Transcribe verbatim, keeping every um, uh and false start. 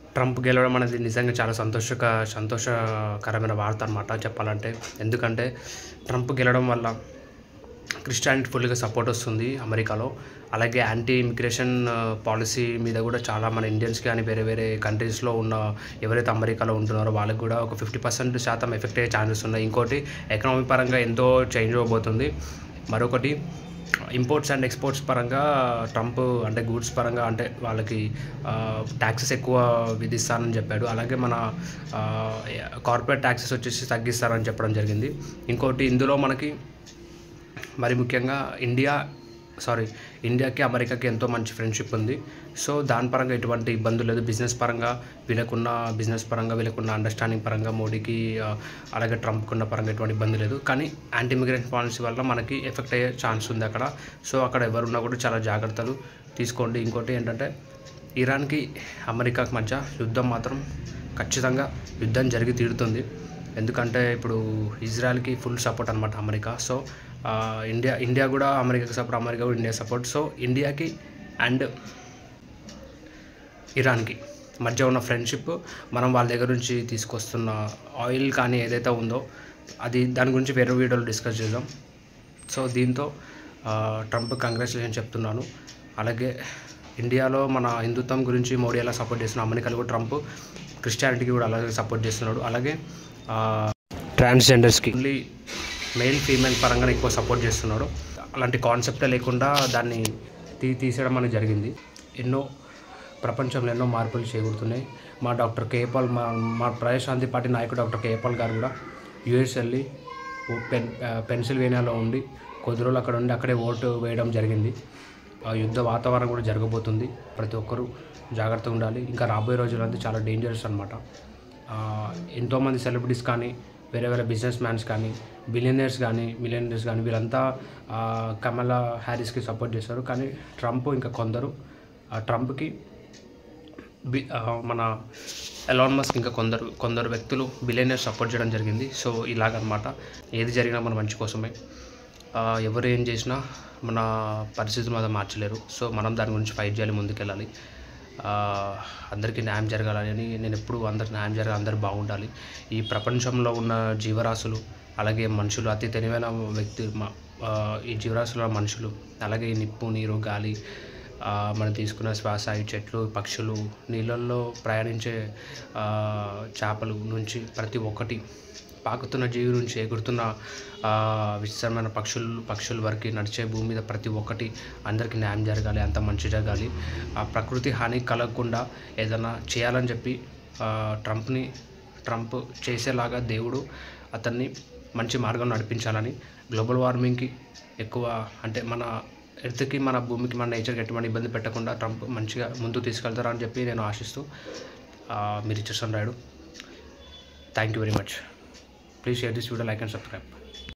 Trump గెలవడం అనేది నిజంగా చాలా సంతోషక సంతోషకరమైన వార్త అనమాట చెప్పాలంటే. ఎందుకంటే ట్రంప్ గెలవడం వల్ల క్రిస్టియానిటీ ఫుల్గా సపోర్ట్ వస్తుంది అమెరికాలో. అలాగే యాంటీ ఇమిగ్రేషన్ పాలసీ మీద కూడా చాలా మన ఇండియన్స్ కానీ వేరే వేరే కంట్రీస్లో ఉన్న ఎవరైతే అమెరికాలో ఉంటున్నారో వాళ్ళకి కూడా ఒక ఫిఫ్టీ పర్సెంట్ శాతం ఎఫెక్ట్ అయ్యే ఛాన్సెస్ ఉన్నాయి. ఇంకోటి ఎకనామీ పరంగా ఎంతో చేంజ్ అవ్వబోతుంది. మరొకటి ఇంపోర్ట్స్ అండ్ ఎక్స్పోర్ట్స్ పరంగా ట్రంప్ అంటే గూడ్స్ పరంగా అంటే వాళ్ళకి ట్యాక్సెస్ ఎక్కువ విధిస్తానని చెప్పాడు. అలాగే మన కార్పొరేట్ ట్యాక్సెస్ వచ్చేసి తగ్గిస్తారని చెప్పడం జరిగింది. ఇంకోటి ఇందులో మనకి మరి ముఖ్యంగా ఇండియా సారీ ఇండియాకి అమెరికాకి ఎంతో మంచి ఫ్రెండ్షిప్ ఉంది. సో దాని పరంగా ఎటువంటి ఇబ్బంది లేదు. బిజినెస్ పరంగా వీళ్ళకున్న బిజినెస్ పరంగా వీళ్ళకున్న అండర్స్టాండింగ్ పరంగా మోడీకి అలాగే ట్రంప్కి ఉన్న పరంగా ఎటువంటి ఇబ్బంది లేదు. కానీ యాంటీ ఇమిగ్రేషన్ పాలసీ వల్ల మనకి ఎఫెక్ట్ అయ్యే ఛాన్స్ ఉంది అక్కడ. సో అక్కడ ఎవరున్నా కూడా చాలా జాగ్రత్తలు తీసుకోండి. ఇంకోటి ఏంటంటే ఇరాన్కి అమెరికాకి మధ్య యుద్ధం మాత్రం ఖచ్చితంగా యుద్ధం జరిగి తీరుతుంది. ఎందుకంటే ఇప్పుడు ఇజ్రాయెల్కి ఫుల్ సపోర్ట్ అనమాట అమెరికా. సో ఇండియా ఇండియా కూడా అమెరికాకి సపోర్ట్, అమెరికా కూడా ఇండియా సపోర్ట్. సో ఇండియాకి అండ్ ఇరాన్కి మధ్య ఉన్న ఫ్రెండ్షిప్ మనం వాళ్ళ దగ్గర నుంచి తీసుకొస్తున్న ఆయిల్ కానీ ఏదైతే ఉందో అది దాని గురించి వేరే వీడియోలో డిస్కస్ చేద్దాం. సో దీంతో ట్రంప్ కంగ్రాచులేషన్ చెప్తున్నాను. అలాగే ఇండియాలో మన హిందుత్వం గురించి మోడీ ఎలా సపోర్ట్ చేస్తున్నాడు, అమెరికాలో కూడా ట్రంప్ క్రిస్టియానిటీకి కూడా అలాగే సపోర్ట్ చేస్తున్నాడు. అలాగే ట్రాన్స్జెండర్స్కి ఓన్లీ మెయిల్ ఫీమేల్ పరంగా ఎక్కువ సపోర్ట్ చేస్తున్నాడు. అలాంటి కాన్సెప్టే లేకుండా దాన్ని తీ తీసేయడం అనేది జరిగింది. ఎన్నో ప్రపంచంలో ఎన్నో మార్పులు చేకూరుతున్నాయి. మా డాక్టర్ కేపాల్ మా మా ప్రజాశాంతి పార్టీ నాయకుడు డాక్టర్ కేపాల్ గారు కూడా యూఎస్ వెళ్ళి పెన్ పెన్సిల్వేనియాలో ఉండి కొద్ది రోజులు అక్కడ ఉండి అక్కడే ఓటు వేయడం జరిగింది. యుద్ధ వాతావరణం కూడా జరగబోతుంది. ప్రతి ఒక్కరూ జాగ్రత్తగా ఉండాలి. ఇంకా రాబోయే రోజులంతా చాలా డేంజరస్ అనమాట. ఎంతోమంది సెలబ్రిటీస్ కానీ వేరే వేరే బిజినెస్ మ్యాన్స్ కానీ బిలియనర్స్ కానీ మిలియనర్స్ కానీ వీళ్ళంతా కమలా హ్యారిస్కి సపోర్ట్ చేస్తారు. కానీ ట్రంప్ ఇంకా కొందరు ట్రంప్కి బి మన ఎలాన్ మస్క్ ఇంకా కొందరు కొందరు వ్యక్తులు బిలియనర్స్ సపోర్ట్ చేయడం జరిగింది. సో ఇలాగనమాట ఏది జరిగినా మన మంచి కోసమే. ఎవరు ఏం చేసినా మన పరిస్థితులు మనం మార్చలేరు. సో మనం దాని గురించి ఫైట్ చేయాలి, ముందుకెళ్ళాలి. అందరికీ న్యాయం జరగాలని నేను ఎప్పుడు అందరికి న్యాయం జరగాలి, అందరూ బాగుండాలి. ఈ ప్రపంచంలో ఉన్న జీవరాశులు అలాగే మనుషులు అతి తెలివైన వ్యక్తి ఈ జీవరాశుల మనుషులు అలాగే ఈ నిప్పు, నీరు, గాలి, మనం తీసుకున్న శ్వాస, ఈ చెట్లు, పక్షులు, నీళ్ళల్లో ప్రయాణించే చేపలు నుంచి ప్రతి ఒక్కటి పాకుతున్న జీవి నుంచి ఎగురుతున్న విచిత్రమైన పక్షులు పక్షుల వరకు నడిచే భూమి మీద ప్రతి ఒక్కటి అందరికీ న్యాయం జరగాలి, అంత మంచి జరగాలి. ఆ ప్రకృతి హాని కలగకుండా ఏదైనా చేయాలని చెప్పి ట్రంప్ని ట్రంప్ చేసేలాగా దేవుడు అతన్ని మంచి మార్గం నడిపించాలని, గ్లోబల్ వార్మింగ్కి ఎక్కువ అంటే మన ఎర్త్కి మన భూమికి మన నేచర్కి ఎటువంటి ఇబ్బంది పెట్టకుండా ట్రంప్ మంచిగా ముందుకు తీసుకెళ్తారని చెప్పి నేను ఆశిస్తూ మీరు Richardson Rayudu. Thank you very much. Please share this video, like and subscribe.